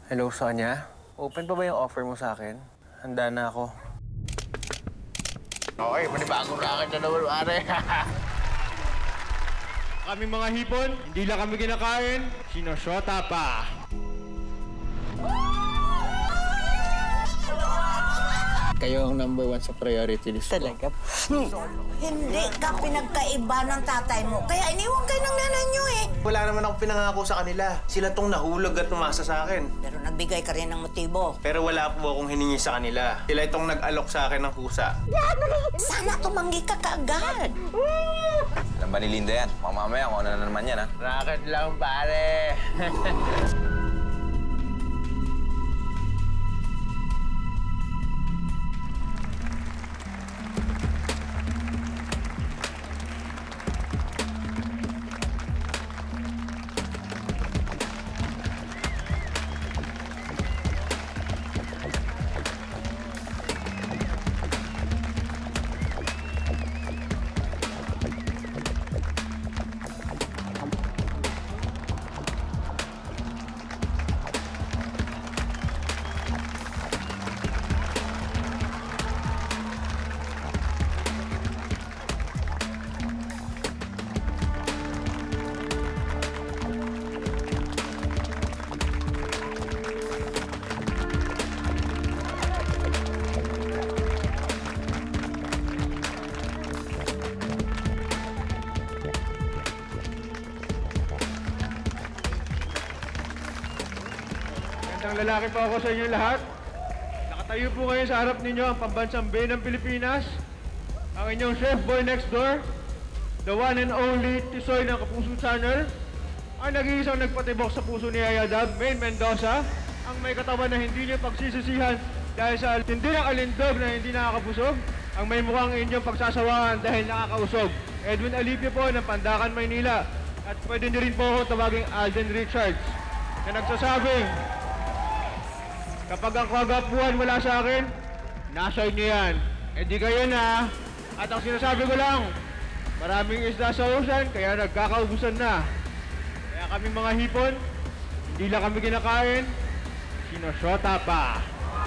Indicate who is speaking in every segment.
Speaker 1: Hello, Sonia. Open pa ba yung offer mo sa akin? Handa na ako.
Speaker 2: Okay, panibagong racket na naman, pare.
Speaker 3: Kaming mga hipon, hindi lang kami kinakain, sinosyota pa.
Speaker 2: Kayo ang #1 sa priority list ko.
Speaker 4: Talaga? Hindi ka pinagkaiba ng tatay mo. Kaya iniwan kayo ng nanay niyo eh.
Speaker 1: Wala naman ako pinangako sa kanila. Sila tong nahulog at umasa sa akin.
Speaker 4: Pero nagbigay ka rin ng motibo.
Speaker 1: Pero wala po akong hiningi sa kanila. Sila itong nag-alok sa akin ng kusa.
Speaker 4: Sana tumanggi ka kaagad.
Speaker 5: Alam ba ni Linda yan? Mamaya kung ano na naman yan, ha?
Speaker 2: Racket lang, pare.
Speaker 3: Magandang lalaki po ako sa inyo lahat. Nakatayo po ngayon sa harap ninyo ang pambansang bay ng Pilipinas, ang inyong chef boy next door, the one and only Tisoy ng Kapuso Channel, ang nag-iisang nagpatibok sa puso ni Yaya Dab, Maine Mendoza, ang may katawan na hindi niyo pagsisisihan dahil sa tindi ng alindog na hindi nakakabusog, ang may mukhang inyong pagsasawaan dahil nakakausog, Edwin Alipio po ng Pandacan, Maynila, at pwede niyo rin po ako tawaging Alden Richards, na nagsasabing, kapag ang kagapuhan wala sa akin, nasa inyo yan. E di kayo na. At ang sinasabi ko lang, maraming isda sa ocean, kaya nagkakaubusan na. Kaya kami mga hipon, hindi lang kami kinakain, sinosyota pa.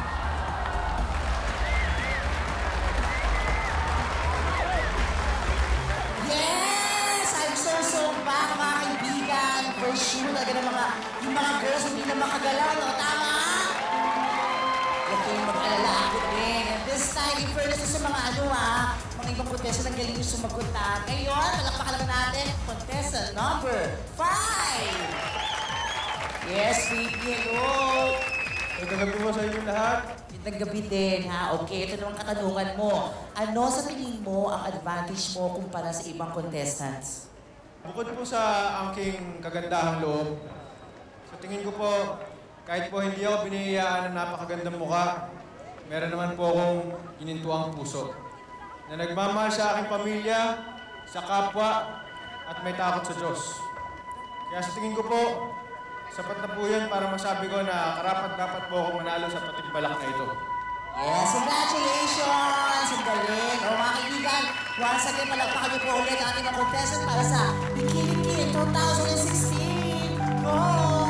Speaker 4: Yes! I'm so back, mga kaibigan. For sure, talaga yung mga girls hindi na makagalaw, no? Tama? Huwag kayong mag-alala, ako din. And this time, in fairness sa mga mga ibang contestant, ang galing yung sumagot na. Ngayon, palakpakan naman natin, contestant number 5. Yes, baby, hello.
Speaker 3: Magandang gabi po sa inyo lahat.
Speaker 4: Magandang gabi din, ha? Okay, ito naman katanungan mo. Ano sa tingin mo ang advantage mo kumpara sa ibang contestants?
Speaker 3: Bukod po sa aking kagandahang loob, sa tingin ko po, kahit po hindi ako binihiyaan ng napakagandang mukha, meron naman po akong inintuang puso na nagmamahal sa aking pamilya, sa kapwa, at may takot sa Diyos. Kaya sa tingin ko po, sapat na po yun para masabi ko na karapat-dapat po akong manalo sa patibalak na ito.
Speaker 4: Yes, congratulations! Ang galing! O mga kaibigan, once again, palagpakan niyo po ulit ang ating mga contestant para sa Bikini King 2016! Go!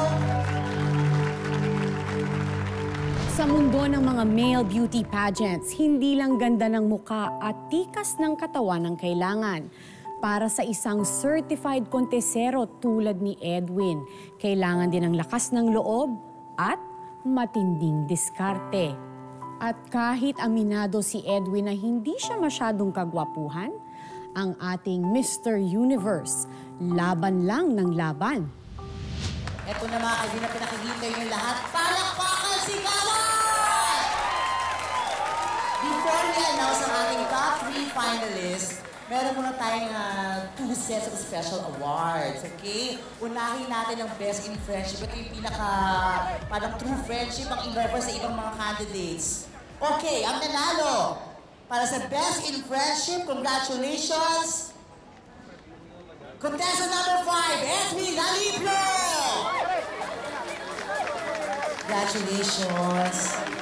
Speaker 6: Sa mundo ng mga male beauty pageants, hindi lang ganda ng muka at tikas ng katawan ang kailangan. Para sa isang certified kontesero tulad ni Edwin, kailangan din ng lakas ng loob at matinding diskarte. At kahit aminado si Edwin na hindi siya masyadong kagwapuhan, ang ating Mr. Universe, laban lang ng laban.
Speaker 4: Ito na mga kaibigan na pinakikita niyo lahat, palakpakan si Kawan! Before we announce ang ating top 3 finalists, meron muna tayong 2 sets of special awards, okay? Unahin natin ang Best in Friendship. Ito yung parang true friendship ang iba sa ibang mga candidates. Okay, ang nanalo para sa Best in Friendship, congratulations! Contestant number 5, Edwin Alipio! Congratulations!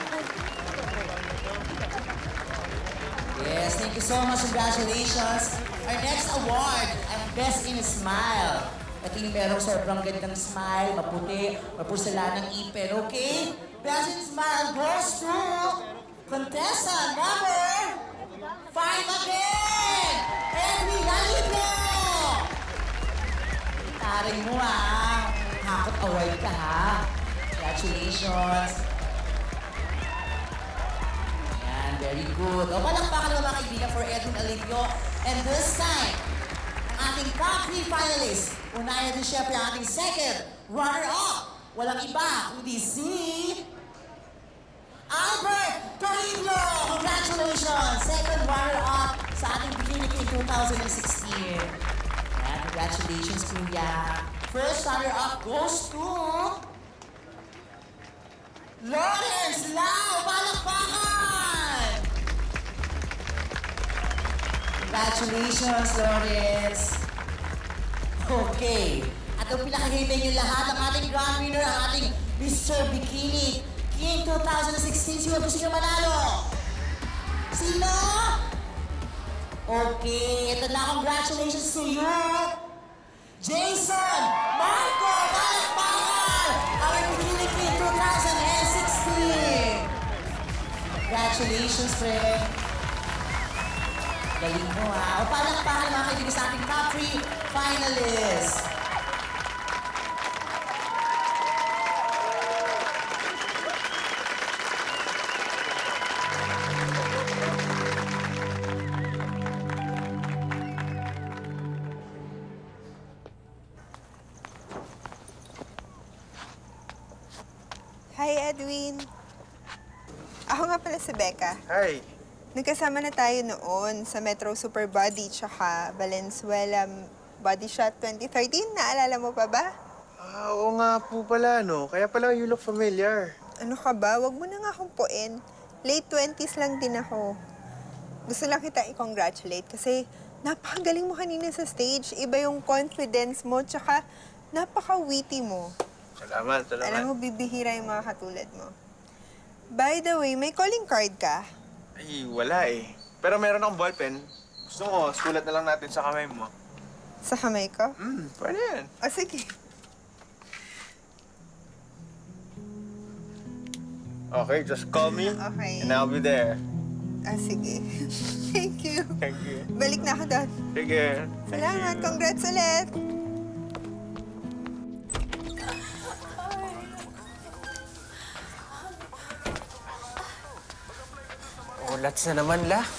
Speaker 4: Yes, thank you so much. Congratulations. Our next award, ang Best in Smile. Ito yung merong sobrang gandang smile, maputi, mapusalanang ipin, okay? Best in smile goes to contestant number 5 again! Edwin Alibio! Taring mo hakot away ka ha. Congratulations! Ayan, very good. O, palakpakan naman mga kaibigan for Edwin Alibio. And this time, ang ating top 3 finalists. Unahin din syempre ang ating second runner-up. Walang iba, kundi si Albert Toribio! Congratulations! Second runner-up sa ating Bikini King 2016. Ayan, congratulations, Kuya. First runner-up goes to Lawrence Lau! Palakpakan! Congratulations, Lawrence! Okay. At ang pinakahintay niyo lahat, ang ating grand winner, ang ating Mr. Bikini King 2016. Sino gusto niyo manalo? Sino? Okay. Ito na, congratulations to you. Jason Marco Palakpakan! Our Bikini King 2016. Congratulations, friend. Galing mo ha. O palakpakan mga kaibigan sa ating top 3 finalists.
Speaker 7: Hi, Edwin. Ako nga pala si Becca.
Speaker 1: Hi.
Speaker 7: Nagkasama na tayo noon sa Metro Super Body tsaka Valenzuela Body Shot 2013. Naalala mo pa ba?
Speaker 1: Oo nga po pala, no? Kaya pala you look familiar.
Speaker 7: Ano ka ba? Huwag mo na nga akong puin. Late 20s lang din ako. Gusto lang kita i-congratulate kasi napakagaling mo kanina sa stage. Iba yung confidence mo tsaka napaka-witty mo.
Speaker 1: Salamat.
Speaker 7: Alam mo, bibihira yung mga katulad mo. By the way, may calling card ka?
Speaker 1: Ay, wala eh. Pero meron akong ballpen. Gusto mo, sulat na lang natin sa kamay mo.
Speaker 7: Sa kamay ko?
Speaker 1: Pwede yan.
Speaker 7: O, sige.
Speaker 1: Okay, just call me.
Speaker 7: Okay.
Speaker 1: And I'll be there.
Speaker 7: Sige. Thank you.
Speaker 1: Thank you.
Speaker 7: Balik na ako doon.
Speaker 1: Sige.
Speaker 7: Salamat. Congrats ulit.
Speaker 2: Ulats na naman, La.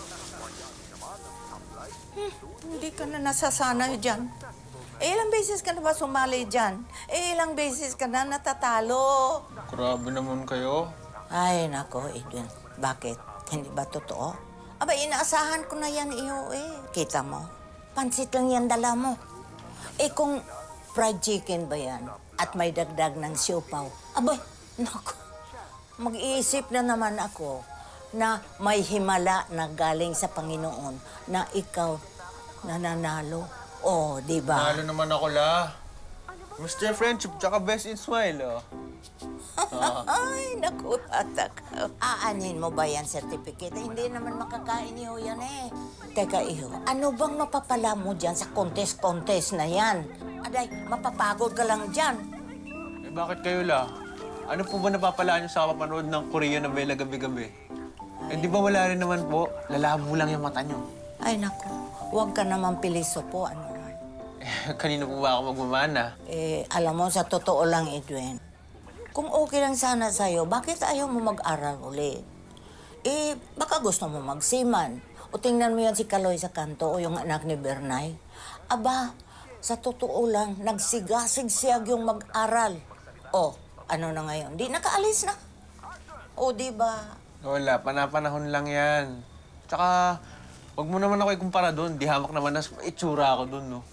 Speaker 8: Hindi ka na nasasanay dyan. Ilang beses ka na ba sumali dyan? Ilang beses ka na natatalo?
Speaker 2: Grabe naman kayo.
Speaker 8: Ay, nako, Edwin. Bakit? Hindi ba totoo? Aba, inaasahan ko na yan iyo eh. Kita mo? Pansit lang yan dala mo. Eh kung fried chicken ba yan at may dagdag ng siopaw, abay, nako. Mag-iisip na naman ako na may himala na galing sa Panginoon na ikaw nananalo. Oh, di ba?
Speaker 2: Nalo naman ako, La. Mr. Friendship, tsaka Best in Smile, oh.
Speaker 8: Ay, naku, bata ka. Aanin mo ba yan certificate? Hindi naman makakain iyo yan eh. Teka, iyo, ano bang mapapala mo dyan sa contest-contest na yan? Aday, mapapagod ka lang dyan.
Speaker 2: Eh, bakit kayo, La? Ano po ba napapalaan niyo sa kapapanood ng Korean novela gabi-gabi? Eh, di ba wala rin naman po? Lalabo lang yung mata niyo.
Speaker 8: Ay, naku, huwag ka naman piliso po, ano.
Speaker 2: Kanino po ba ako magmamana?
Speaker 8: Alam mo, sa totoo lang, Edwin, kung okay lang sana sa'yo, bakit ayaw mo mag-aral ulit? Baka gusto mo magsiman. O tingnan mo yan si Kaloy sa kanto o yung anak ni Bernay. Aba, sa totoo lang, nagsigasig-siyag yung mag-aral. O, ano na ngayon? Di nakaalis na. O, di ba?
Speaker 2: Wala, panapanahon lang yan. Tsaka, wag mo naman ako ikumpara doon. Di hamak naman na itsura ako doon, no?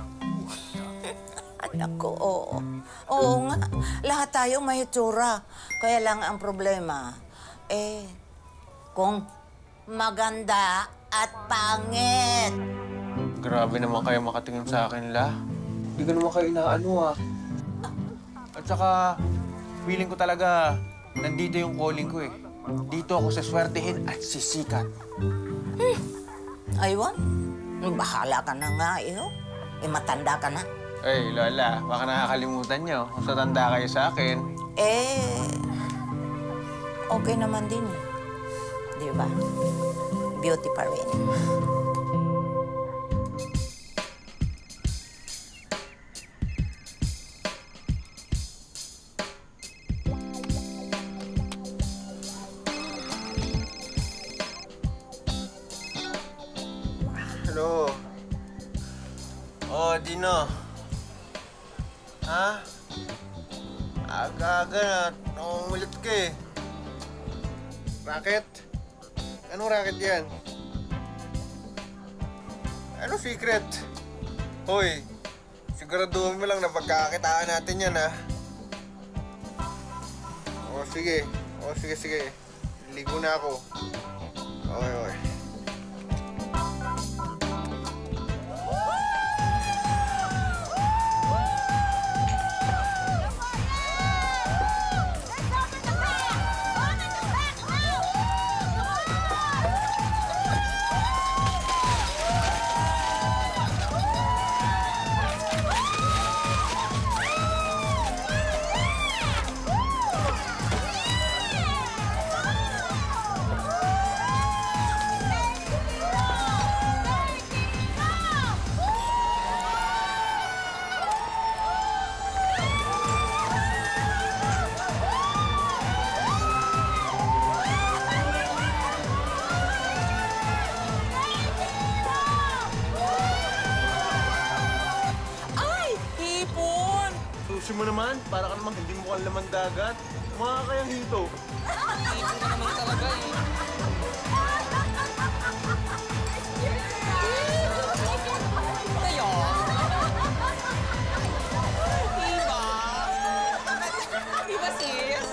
Speaker 8: Anak ko, oo. Oo nga. Lahat tayo may itsura. Kaya lang ang problema, kung maganda at pangit.
Speaker 2: Grabe naman kayo makatingin sa akin, La. Hindi ko naman kayo inaano, ah. At saka, feeling ko talaga, nandito yung calling ko, eh. Dito ako sa swertehin at sisikat.
Speaker 8: Aywan, bahala ka na nga, iyo. Matanda ka na.
Speaker 2: Ay, Lola, baka nakakalimutan nyo. Kung tatanda kayo sa akin.
Speaker 8: Okay naman din eh. Di ba? Beauty pa rin.
Speaker 2: Hello. Oh, Dino. Ha? Aga-aga na. Nangungulit ka eh. Racket? Anong racket yan? Ano secret? Hoy, siguraduhin mo lang na pagkakakitaan natin yan, ha? O, sige. O, sige. Ligo na ako. Okay. Susi mo naman, para ka naman hindi mukhang laman dagat. Mga kayang hito.
Speaker 9: Hito na naman talaga eh. Kayo? Diba? Diba sis?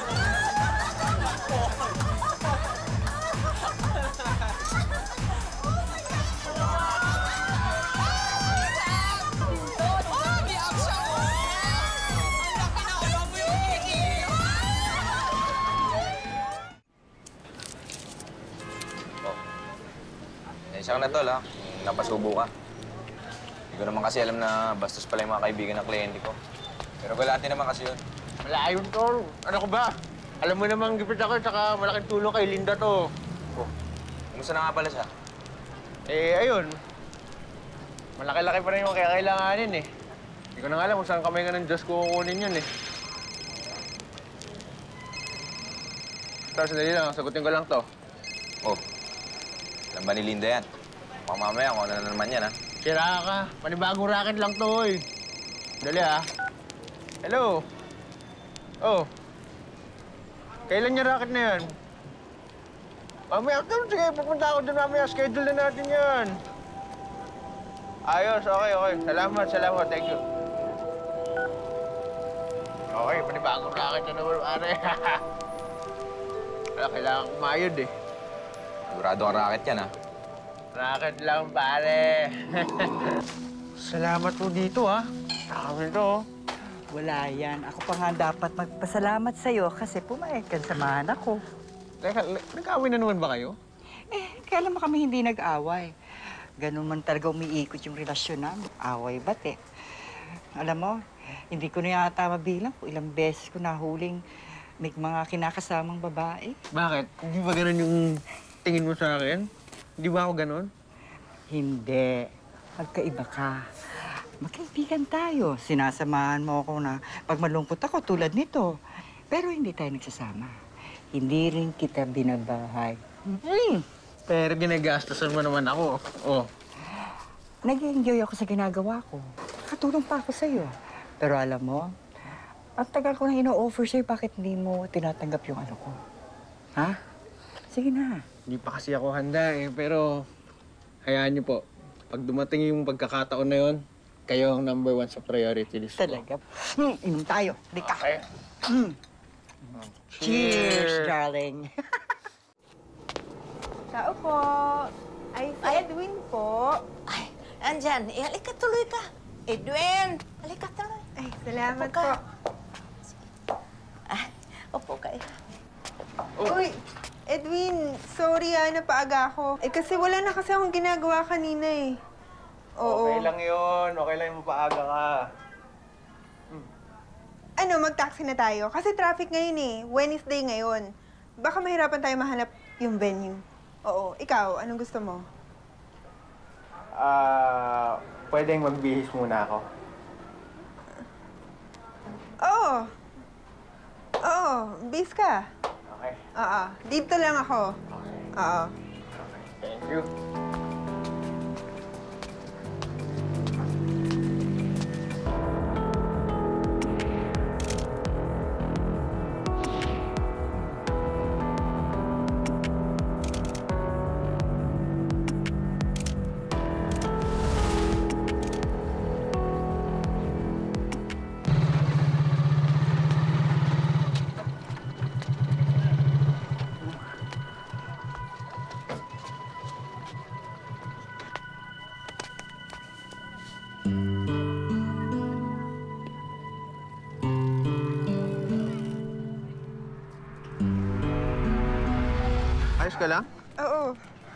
Speaker 5: Isa ka na, tol, ha? Napasubo ka. Hindi ko naman kasi alam na bastos pala yung mga kaibigan ng kliyente ko. Pero galante naman kasi yun.
Speaker 2: Wala yun, tol. Ano ko ba? Alam mo namang gipit ako, tsaka malaking tulong kay Linda to.
Speaker 5: Oh, kumusta na nga pala siya?
Speaker 2: Eh, ayun. Malaki-laki pa rin yung kaya kailanganin eh. Hindi ko na nga alam kung saan kamay ka ng Diyos kukunin yun eh. Tapos, sandali lang. Sagutin ko lang to.
Speaker 5: Oh, alam ba ni Linda yan? Mamamaya kung ano na naman yan, ha?
Speaker 2: Sira ka. Panibagong racket lang to, eh. Dali, ha? Hello? Oh. Kailan yung racket na yan? Mamaya, sige, pupunta ako doon mamaya. Schedule na natin yan. Ayos, okay. Salamat. Thank you. Okay, panibagong racket na naman, pare. Wala, kailangan kumayod, eh.
Speaker 5: Sigurado ang racket yan, ha?
Speaker 2: Racket lang, pare. Salamat po dito, ha? Dami ito, oh.
Speaker 10: Wala yan. Ako pa nga dapat magpasalamat sa'yo kasi pumayag ka samahan ako.
Speaker 2: Teka, nag-away na naman ba kayo?
Speaker 10: Kailan mo kami hindi nag-away? Ganun man talaga umiikot yung relasyon namin. Away ba't eh? Alam mo, hindi ko na yata mabilang kung ilang beses ko nahuling may mga kinakasamang babae.
Speaker 2: Bakit? Hindi ba ganun yung tingin mo sa akin? Hindi ba ako ganun?
Speaker 10: Hindi. Magkaiba ka. Magkaibigan tayo. Sinasamahan mo ako na pag malungkot ako tulad nito. Pero hindi tayo nagsasama. Hindi rin kita binabahay.
Speaker 2: Pero ginagastasan mo naman ako. Oh.
Speaker 10: Nag-enjoy ako sa ginagawa ko. Katulong pa ako sa'yo. Pero alam mo, ang tagal ko na ino-offer sa'yo, bakit hindi mo tinatanggap yung ano ko? Ha? Sige na.
Speaker 2: Hindi pa kasi ako handa eh, pero hayaan niyo po. Pag dumating yung pagkakataon na yon, kayo ang number 1 sa priority list ko.
Speaker 10: Talaga? Inom tayo. Halika.
Speaker 2: Okay.
Speaker 10: Cheers, darling.
Speaker 7: Tao po. Ay, si Edwin po.
Speaker 8: Ay, andyan. Halika, tuloy ka. Edwin, halika, tuloy.
Speaker 7: Ay, salamat
Speaker 8: Upo ka.
Speaker 7: po.
Speaker 8: Upo ka.
Speaker 7: Uy, Edwin, sorry napaaga ako. Kasi wala na kasi akong ginagawa kanina eh. Oo.
Speaker 2: Okay lang yun. Okay lang yung mapaaga ka.
Speaker 7: mag-taxi na tayo. Kasi traffic ngayon eh. Wednesday ngayon. Baka mahirapan tayo mahanap yung venue. Oo. Ikaw, anong gusto mo?
Speaker 1: Pwedeng magbihis muna ako.
Speaker 7: Oo. Oo. Bis ka.
Speaker 1: Okay.
Speaker 7: Oo. Dito lang ako. Oo.
Speaker 1: Thank you.
Speaker 2: Ayos ka lang?
Speaker 7: Oo.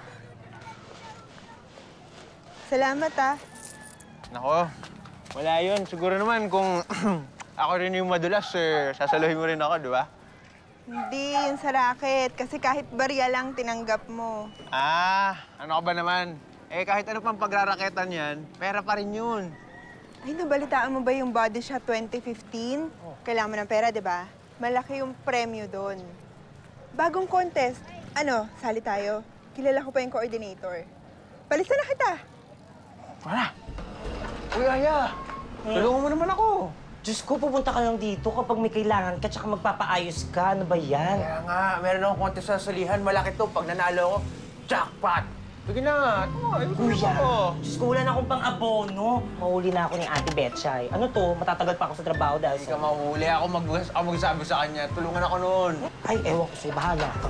Speaker 7: Salamat ah.
Speaker 2: Nako, wala yun. Siguro naman kung ako rin yung madulas, sasaluhin mo rin ako, di ba?
Speaker 7: Hindi, yun sa racket. Kasi kahit barya lang tinanggap mo.
Speaker 2: Ano ka ba naman? Kahit ano pang pagraraketan yan, pera pa rin yun.
Speaker 7: Ay, nabalitaan mo ba yung Body Shot 2015? Kailangan mo ng pera, di ba? Malaki yung premyo doon. Bagong contest. Ano, sali tayo. Kilala ko pa yung coordinator. Palisan na kita.
Speaker 2: Wala. Uy, Aya. Tulungan mo naman ako.
Speaker 11: Diyos ko, pupunta ka lang dito kapag may kailangan ka tsaka magpapaayos ka. Ano ba yan?
Speaker 2: Kaya nga, meron akong contest sa salihan. Malaki to. Pag nanalo ako, jackpot. Sige na.
Speaker 11: Kuya, Diyos ko, wala na akong pang-abono. Mahuli na ako ni Ate Betchay. Ano to? Matatagal pa ako sa trabaho dahil
Speaker 2: Hindi ka mahuli. Ako magsabi sa kanya. Tulungan ako noon.
Speaker 11: Ay, ewan ko sa'yo. Bahala ka.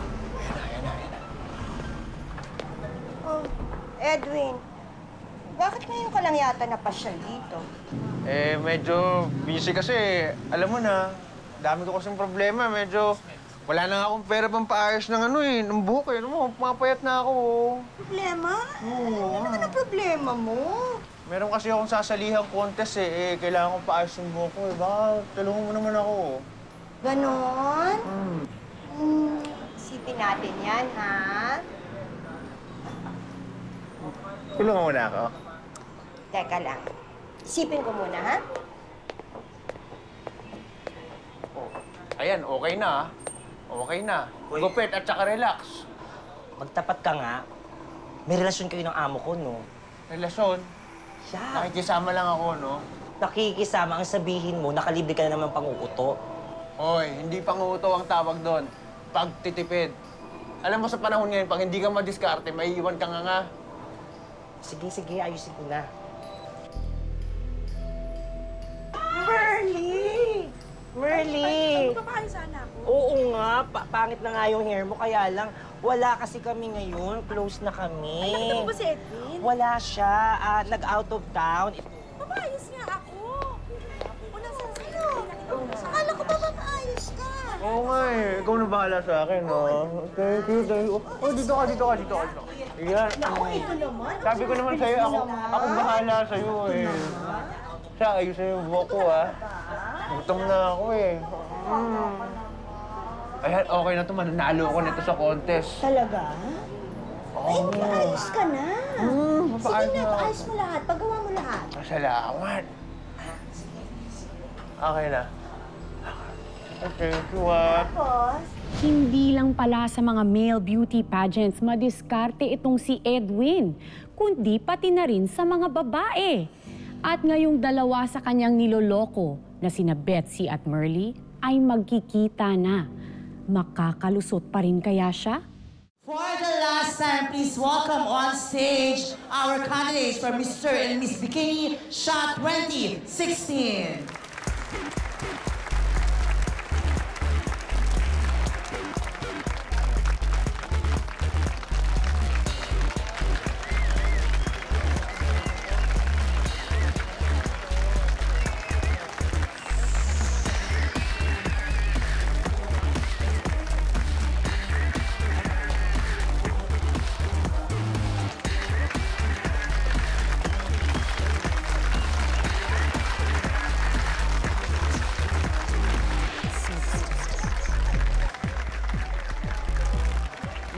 Speaker 12: Oh, Edwin. Bakit ngayon ka lang yata napasyal dito?
Speaker 2: Medyo busy kasi. Alam mo na, dami ko kasing problema. Medyo wala na akong pera pang paayos ng ng buhok Ano mo, pumapayat na ako.
Speaker 12: Problema?
Speaker 2: Oo.
Speaker 12: Ano naman ang problema mo?
Speaker 2: Meron kasi akong sasalihang contest kailangan kong paayos yung buhok ko Baka tulungan mo naman ako.
Speaker 12: Ganon? Isipin natin yan, ha?
Speaker 2: Tulungan mo na ako.
Speaker 12: Teka lang. Isipin ko muna, ha?
Speaker 2: Ayan, okay na. Okay na. Gupit at saka relax.
Speaker 11: Magtapat ka nga. May relasyon kayo ng amo ko, no?
Speaker 2: Relasyon?
Speaker 11: Yeah.
Speaker 2: Nakikisama lang ako, no?
Speaker 11: Nakikisama ang sabihin mo, nakalibre ka na naman panguuto.
Speaker 2: Hoy, hindi panguto ang tawag doon. Pagtitipid. Alam mo sa panahon ngayon, pag hindi ka madiskarte, maiiwan ka nga.
Speaker 11: Sige, sige, ayusin ko na.
Speaker 12: Merly!
Speaker 11: Merly!
Speaker 12: Magpapaayos sana ako.
Speaker 11: Oo nga, pangit na nga yung hair mo, kaya lang wala kasi kami ngayon, close na kami.
Speaker 12: Ay, nakita mo ba si Edwin?
Speaker 11: Wala siya, nag-out of town.
Speaker 12: Papaayos nga ako. Unang sa'yo. Akala ko ba papaayos ka?
Speaker 2: Oo nga Ikaw na bahala sa akin, no? Thank you. Oh, dito ka. Yan.
Speaker 12: Naku, ito naman.
Speaker 2: Sabi ko naman sa'yo, ako bahala sa'yo, Siya, ayusin yung buhok ko, Gutom na ako, Ayan, okay na to. Mananalo ako nito sa contest.
Speaker 12: Talaga? Ay, papaayos ka na.
Speaker 2: Papaayos
Speaker 12: Sige na,
Speaker 2: na.
Speaker 12: paayos mo lahat. Paggawa mo lahat.
Speaker 2: Salamat. Okay na. Thank you,
Speaker 12: Tapos,
Speaker 6: Hindi lang pala sa mga male beauty pageants madiskarte itong si Edwin, kundi pati na rin sa mga babae. At ngayong dalawa sa kanyang niloloko na sina Betsy at Merly ay magkikita na. Makakalusot pa rin kaya siya?
Speaker 4: For the last time, please welcome on stage our candidates for Mr. and Miss Bikini Shot 2016.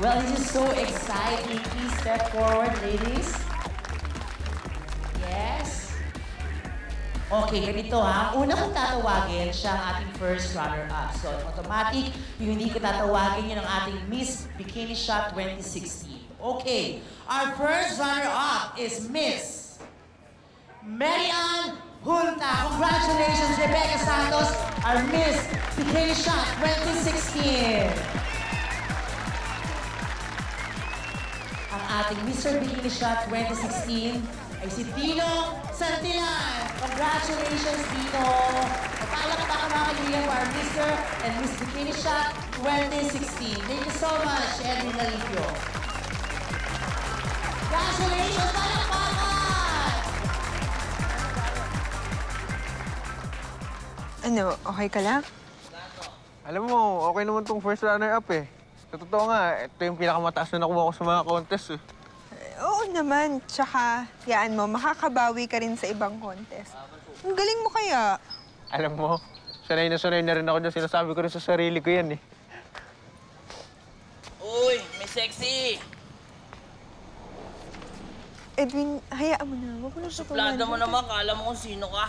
Speaker 4: Well, this is so exciting. Please step forward, ladies. Yes. Okay, ganito ha. Una kong tatawagin, siya ang ating first runner-up. So, automatic, yung hindi ko tatawagin, yun ang ating Miss Bikini Shot 2016. Okay, our first runner-up is Miss Marian Junta. Congratulations, Rebecca Santos, our Miss Bikini Shot 2016. Ang ating Mr. Bikini Shot 2016 ay si Tino Santillan. Congratulations, Tino! Palakpakan mga kaibigan for our Mr. and Miss Bikini Shot 2016. Thank you so much, Edwin Nalipio. Congratulations, palakpakan!
Speaker 7: Ano, okay ka lang?
Speaker 2: Alam mo, okay naman tong first runner-up eh. Sa totoo nga, ito yung pinakamataas na nakuha ko sa mga contest eh.
Speaker 7: Oo naman. Tsaka, yaan mo, makakabawi ka rin sa ibang contest. Ang galing mo kaya.
Speaker 2: Alam mo, sanay na rin ako dyan. Sinasabi ko rin sa sarili ko yan eh.
Speaker 9: Uy, may sexy!
Speaker 7: Edwin, hayaan mo na. Huwag mo na
Speaker 9: Suplada mo naman, kala mo kung sino ka.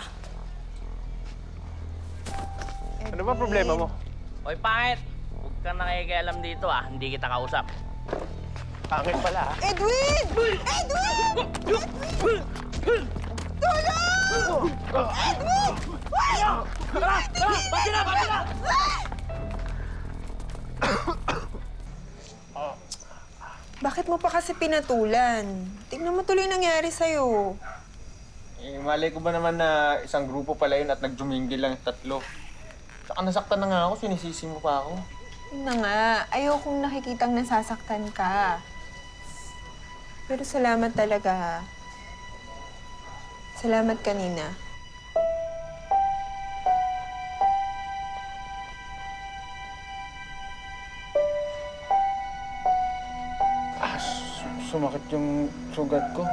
Speaker 2: Ano ba problema mo?
Speaker 9: Hoy, pangit! Huwag kang nakikialam dito ah, hindi kita kausap.
Speaker 2: Pangit pala ah.
Speaker 7: Edwin! Edwin! Tulong! Edwin!
Speaker 9: Tara! Bati na!
Speaker 7: Bakit mo pa kasi pinatulan? Tingnan mo tuloy nangyari sa'yo.
Speaker 2: Eh, malay ko ba naman na isang grupo pala yun at nagjumingil lang yung tatlo. Tsaka nasaktan na nga ako, sinisisi mo pa ako.
Speaker 7: Yun na nga, ayokong nakikitang nasasaktan ka. Pero salamat talaga. Salamat kanina.
Speaker 2: Sumakit yung sugat ko.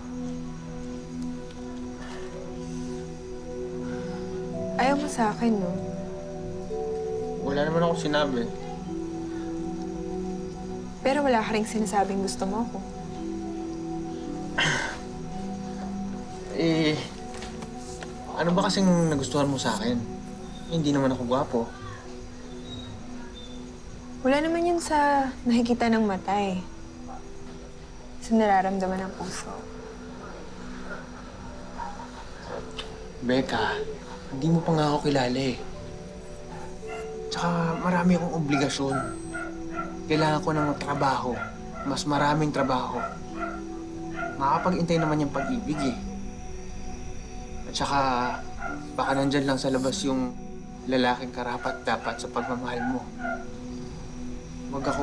Speaker 7: Ayaw mo sa akin, no?
Speaker 2: Wala naman ako sinabi.
Speaker 7: Pero wala ka rin sinasabing gusto mo ako.
Speaker 2: Eh, ano ba kasing nagustuhan mo sa akin? Hindi naman ako gwapo.
Speaker 7: Wala naman yun sa nakikita ng mata eh. Sa nararamdaman ng puso.
Speaker 2: Becca, hindi mo pa nga ako kilala eh. Tsaka marami akong obligasyon. Kailangan ko ng trabaho. Mas maraming trabaho. Makakapag-intay naman yung pag-ibig eh. At saka, baka nandyan lang sa labas yung lalaking karapat-dapat sa pagmamahal mo. Wag ako.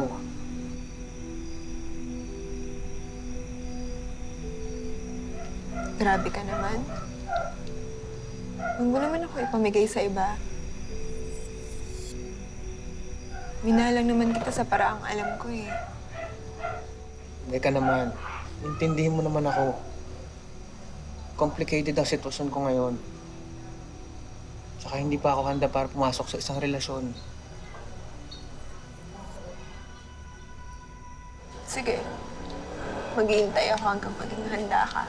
Speaker 7: Grabe ka naman. Huwag mo naman ako ipamigay sa iba. Minalang naman kita sa paraang alam ko eh.
Speaker 2: Becca naman, intindihin mo naman ako. Complicated ang sitwasyon ko ngayon. Tsaka hindi pa ako handa para pumasok sa isang relasyon.
Speaker 7: Sige. Maghihintay ako hanggang maging handa ka.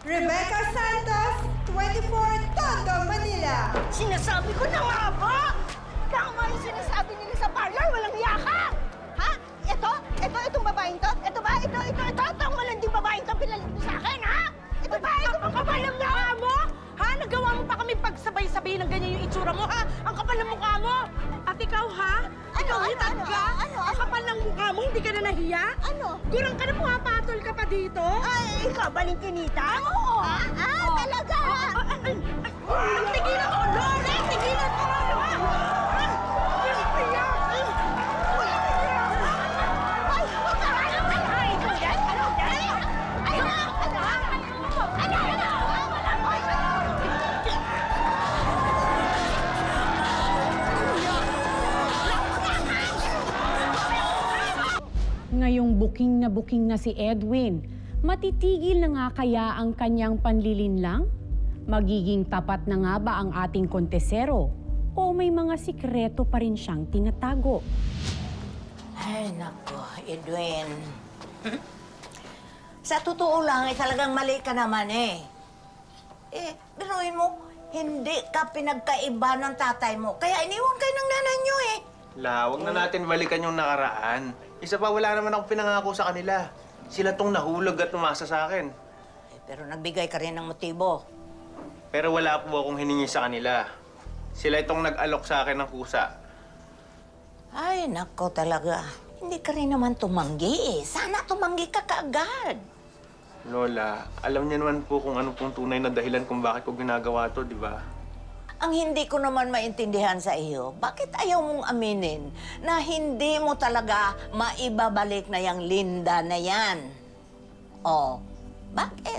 Speaker 7: Rebecca Santos, 24, Tondo, Manila.
Speaker 12: Sinasabi ko na nga ba? Tama yung sinasabi nila sa parlor, walang yaka! Ha? Itong babaeng to? Ito ba? Ito, itong malanding babaeng to pinalit mo sa akin, ha? Ito ba? Ito ba kapal ng mukha mo? Ha? Nagawa mo pa kami pagsabay-sabay ng ganyan yung itsura mo, ha? Ang kapal ng mukha mo! At ikaw, ha? Ikaw, hitad ka? Ang kapal ng mukha mo, hindi ka na nahiya? Gurang ka na pumapatol ka pa dito? Ay, ikaw, balingkinita? Oo! Talaga? Tigilan mo, Lore! Tigilan mo, Lore!
Speaker 6: Ngayong buking na si Edwin, matitigil na nga kaya ang kanyang panlilinlang? Magiging tapat na nga ba ang ating kontesero? O may mga sikreto pa rin siyang tinatago?
Speaker 8: Ay, nako, Edwin. Sa totoo lang, talagang mali ka naman binuhin mo, hindi ka pinagkaiba ng tatay mo. Kaya iniwan kayo ng nanay niyo
Speaker 2: Huwag na natin balikan yung nakaraan. Isa pa, wala naman akong pinangako sa kanila. Sila tong nahulog at umasa sa akin.
Speaker 8: Pero nagbigay ka rin ng motibo.
Speaker 2: Pero wala po akong hiningi sa kanila. Sila itong nag-alok sa akin ng kusa.
Speaker 8: Ay, nako talaga. Hindi ka rin naman tumanggi Sana tumanggi ka kaagad.
Speaker 2: Lola, alam niyo naman po kung ano pong tunay na dahilan kung bakit ko ginagawa to, di ba?
Speaker 8: Ang hindi ko naman maintindihan sa iyo, bakit ayaw mong aminin na hindi mo talaga maibabalik na yung Linda na yan? Oh, bakit?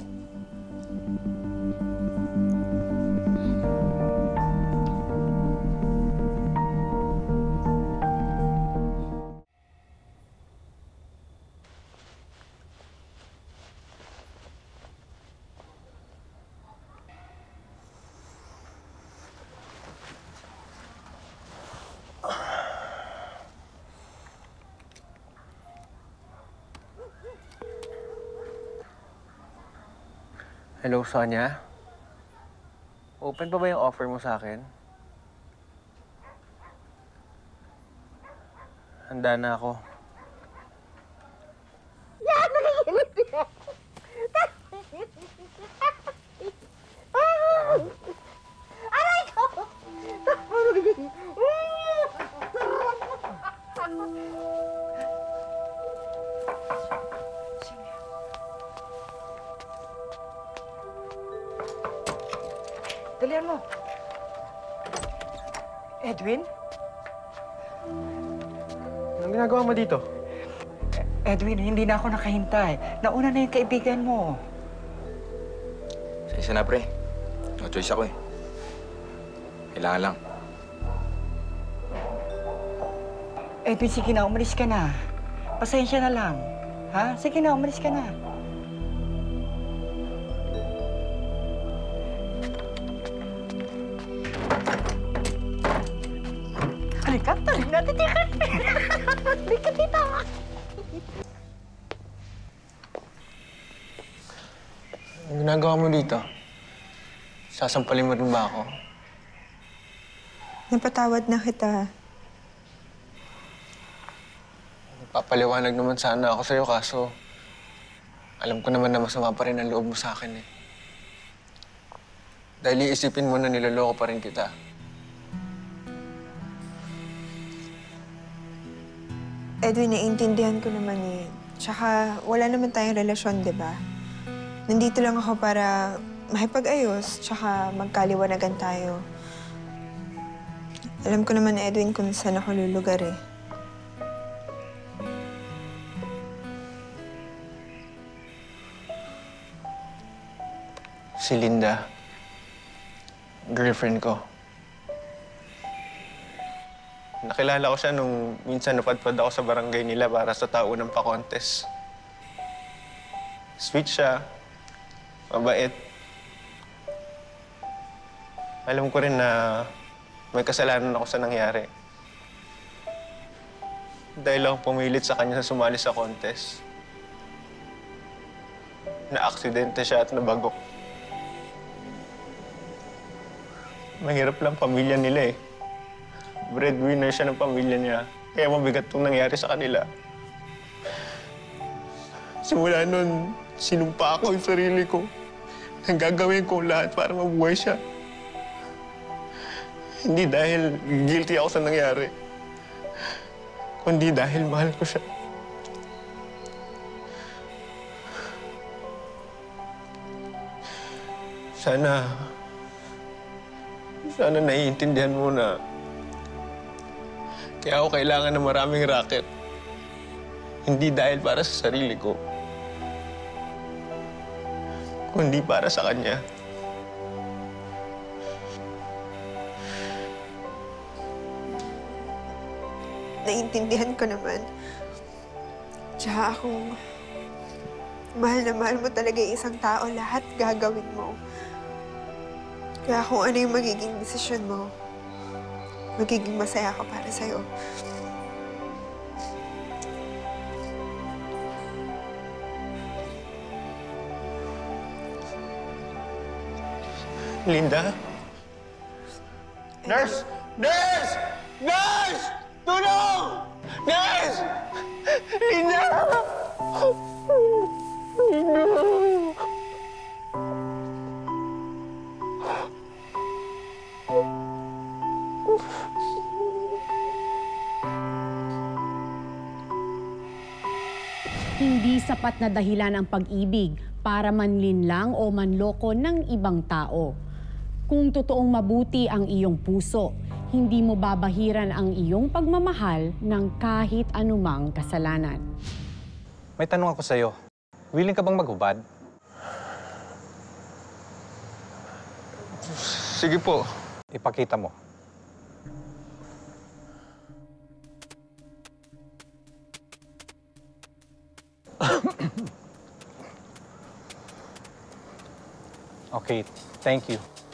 Speaker 2: Hello, Sonia? Open pa ba yung offer mo sa akin? Handa na ako.
Speaker 12: Aray ko!
Speaker 10: Dalihan mo. Edwin?
Speaker 2: Anong ginagawa mo dito?
Speaker 10: Edwin, hindi na ako nakahintay. Nauna na yung kaibigan mo.
Speaker 5: Sa isa na, pre. No choice ako Kailangan lang.
Speaker 10: Edwin, sige na, umalis ka na. Pasensya na lang. Ha? Sige na, umalis ka na. Halika, talig natin tikat. Halika, tita.
Speaker 2: Anong ginagawa mo dito? Sasampalin mo rin ba ako?
Speaker 7: Napatawad na kita.
Speaker 2: Papaliwanag naman sana ako sa'yo, kaso alam ko naman na masama pa rin ang loob mo sa akin Dahil iisipin mo na niloloko pa rin kita.
Speaker 7: Edwin, naiintindihan ko naman Tsaka wala naman tayong relasyon, di ba? Nandito lang ako para makipag-ayos, tsaka magkaliwanagan tayo. Alam ko naman, Edwin, kung saan ako lulugar
Speaker 2: Si Linda, girlfriend ko. Nakilala ko siya nung minsan napadpad ako sa barangay nila para sa taunang pa-contest. Sweet siya, mabait. Alam ko rin na may kasalanan ako sa nangyari. Dahil ako pumilit sa kanya sa sumali sa contest. Na-aksidente siya at nabagok.
Speaker 1: Mahirap lang pamilya nila eh. Breadwinner siya ng pamilya niya. Kaya mabigat itong nangyari sa kanila. Simula nun, sinumpa ako yung sarili ko. Nang gagawin ko lahat para mabuhay siya. Hindi dahil guilty ako sa nangyari. Kundi dahil mahal ko siya. Sana naiintindihan mo na kaya ako kailangan ng maraming racket. Hindi dahil para sa sarili ko, kundi para sa kanya.
Speaker 7: Naiintindihan ko naman. Tsaka kung mahal na mahal mo talaga yung isang tao, lahat gagawin mo. Kaya kung ano yung magiging desisyon mo, magiging masaya ka para sa'yo.
Speaker 1: Linda? Nurse! Nurse! Nurse! Tulong! Nurse! Linda! Linda!
Speaker 6: Hindi sapat na dahilan ang pag-ibig para manlinlang o manloko ng ibang tao. Kung totoong mabuti ang iyong puso, hindi mo babahiran ang iyong pagmamahal ng kahit anumang kasalanan.
Speaker 13: May tanong ako sa'yo. Willing ka bang maghubad?
Speaker 1: Sige po.
Speaker 13: Ipakita mo. Okay, thank you.